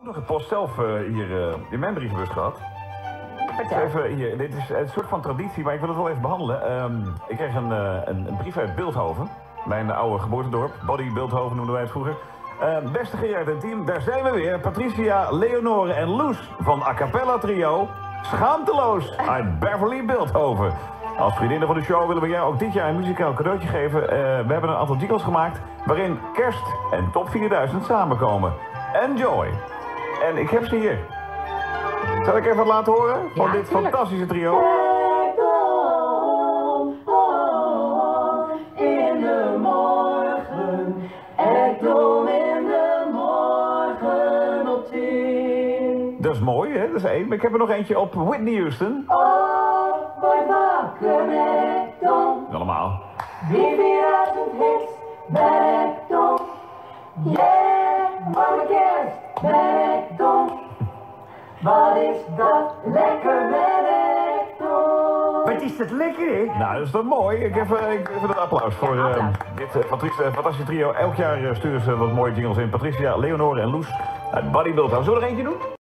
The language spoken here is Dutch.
Nog het post zelf hier in mijn brievenbus gehad. Vertel. Even hier, dit is een soort van traditie, maar ik wil het wel even behandelen. Ik kreeg een brief uit Bilthoven, mijn oude geboortedorp. Body Bilthoven noemden wij het vroeger. Beste Gerard en team, daar zijn we weer. Patricia, Leonore en Loes van A Cappella Trio. Schaamteloos uit Beverly Bilthoven. Als vriendinnen van de show willen we jou ook dit jaar een muzikaal cadeautje geven. We hebben een aantal jingles gemaakt waarin kerst en top 4000 samenkomen. Enjoy! En ik heb ze hier. Zal ik even wat laten horen van Ja, dit tuurlijk. fantastische trio? In de morgen, ekdom in de morgen op 10. Dat is mooi, hè? Dat is één. Maar ik heb er nog eentje op Whitney Houston. Oh, word wakker met ekdom. Allemaal. Wie 4000 hits bij ekdom. Yeah, warme kerst bij ekdom. Wat is dat lekker met ekdom. Wat is dat lekker, hè? Nou, dat is toch mooi. Ik even een applaus voor dit fantastische trio. Elk jaar sturen ze wat mooie jingles in. Patricia, Leonore en Loes uit Body Bilthoven. Zullen we er eentje doen?